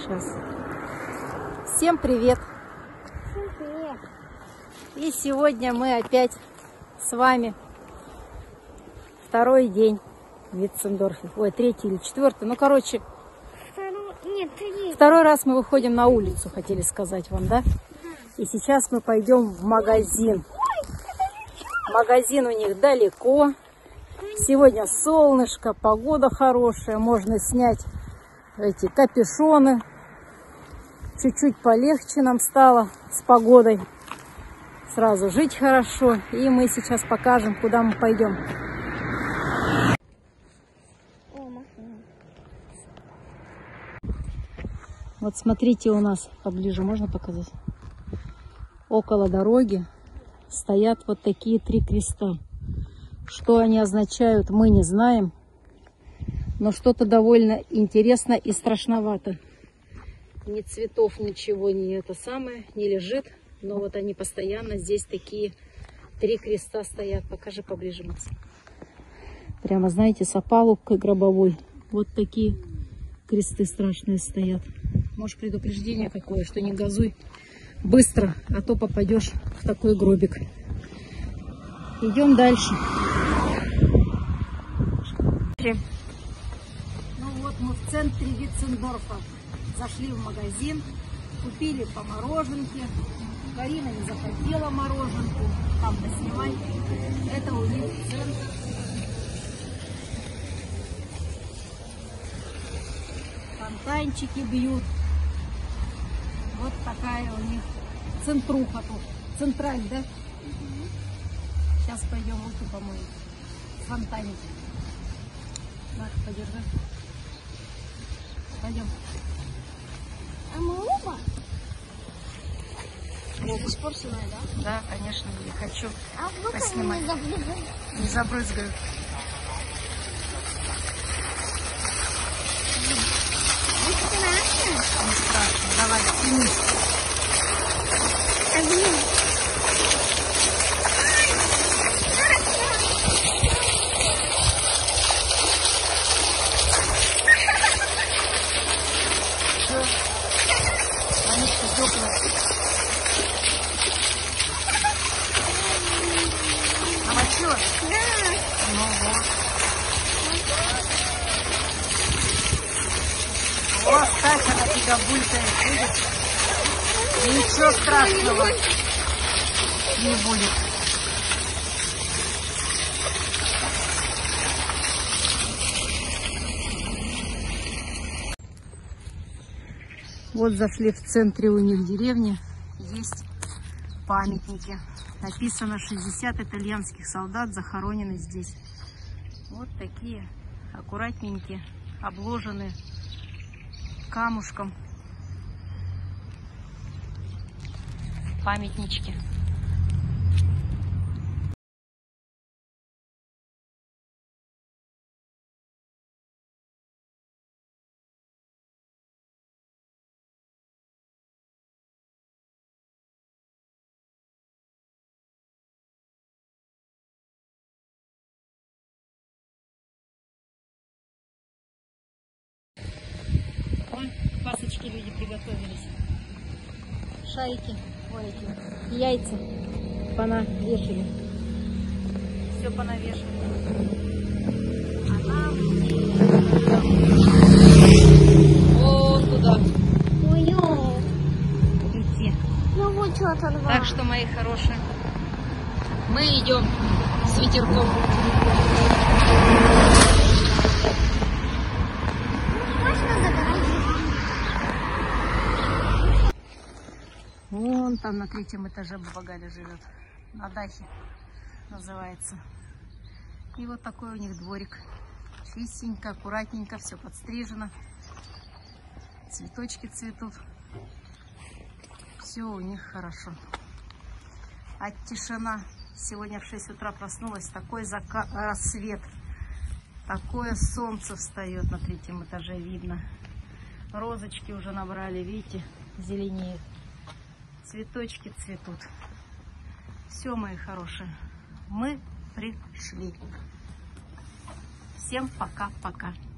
Сейчас. Всем привет! Всем привет! И сегодня мы опять с вами второй день в Витцендорфе. Ой, третий или четвертый. Ну, короче, второй раз мы выходим на улицу, хотели сказать вам, да? И сейчас мы пойдем в магазин. Магазин у них далеко. Сегодня солнышко, погода хорошая. Можно снять эти капюшоны. Чуть-чуть полегче нам стало с погодой. Сразу жить хорошо. И мы сейчас покажем, куда мы пойдем. Вот смотрите, у нас поближе можно показать. Около дороги стоят вот такие 3 креста. Что они означают, мы не знаем. Но что-то довольно интересно и страшновато. Ни цветов, ничего не это самое, не лежит. Но вот они постоянно здесь такие 3 креста стоят. Покажи поближе, Макс. Прямо, знаете, с опалубкой гробовой. Вот такие кресты страшные стоят. Может, предупреждение какое, что не газуй быстро, а то попадешь в такой гробик. Идем дальше. Ну вот мы в центре Витцендорфа. Зашли в магазин, купили по мороженке. Карина не захотела мороженку. Там-то снимай. Это у них центр. Фонтанчики бьют. Вот такая у них центруха тут. Централь, да? Сейчас пойдем руки помоем. Фонтанчик. На, подержи. Пойдем. А мы оба? Испорченная, да? Да, конечно, я хочу поснимать. Не забрызгаю. Не страшно. Давай, тянись. Манечка, сдохла. Намочила? Да. Ну вот. Вот так она тебя булькает, видишь? Ничего страшного не будет. Вот зашли в центре у них деревни. Есть памятники. Написано: 60 итальянских солдат захоронены здесь. Вот такие аккуратненькие, обложенные камушком памятнички. Вон пасочки люди приготовились. Шайки, ой, эти яйца понавешали. Все понавешали. А нам вот туда идти. Ну вот что оторвало. Так что, мои хорошие, мы идем с ветерком. Вон там на 3-м этаже баба Галя живет. На дахе называется. И вот такой у них дворик. Чистенько, аккуратненько, все подстрижено. Цветочки цветут. Все у них хорошо. А тишина. Сегодня в 6 утра проснулась. Такой рассвет. Такое солнце встает на 3-м этаже, видно. Розочки уже набрали, видите, зеленеют. Цветочки цветут. Все, мои хорошие, мы пришли. Всем пока-пока.